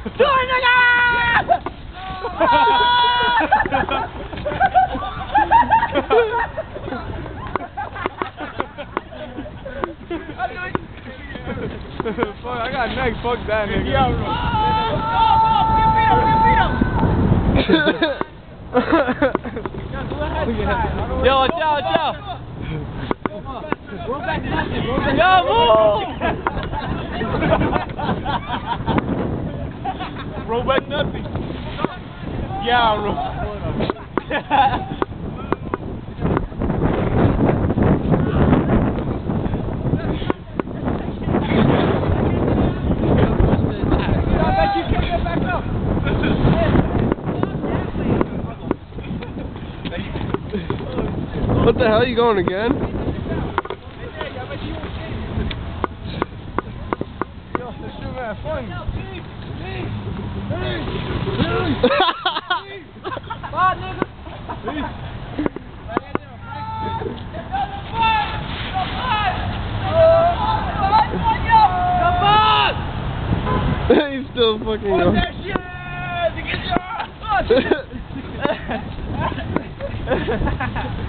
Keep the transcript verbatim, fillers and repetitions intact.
Fuck, I got next. Fuck that nigga. Yeah, bro. Yo, watch out, watch out. Yo, move! Roll back nothing. Yeah, bro. What the hell, you going again? Yo, this shit man funny. He's still fucking going. That shit!